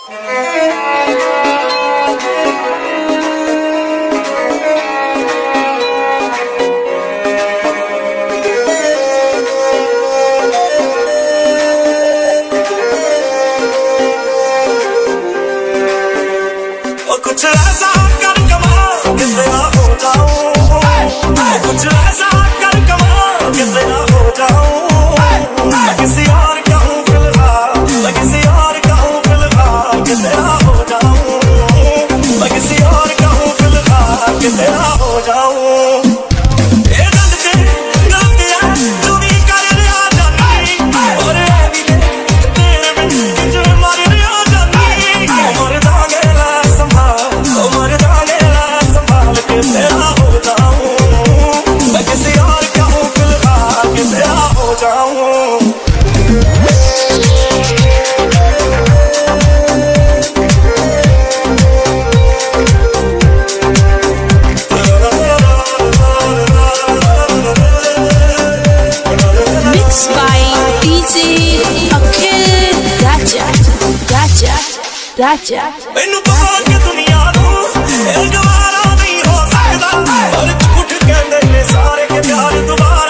कुछ ऐसा कर कमाल कि तेरा हो जाऊं, कुछ ऐसा कर कमाल कि तेरा हो जाऊं। मैं किसी और का हूँ फिलहाल, मैं किसी और का हूँ फिलहाल कि तेरा हो जाऊं। मैं किसी और का हूँ फिलहाल कि तेरा हो जाऊं। ये गल ते गलती है तू भी कर लिया जानी, और ये भी तेरे बिन जो मर लिया जानी। मर जागे तेरा हो जाऊं, मैं किसी और का हूँ फिलहाल कि तेरा हो जाऊं। Mixed by DJ Akhil Raja. मैनू पता कि दुनिया नू गवारा नहीं हो सकदा, और झूठ कहंदे ने सारे के प्यार दोबारा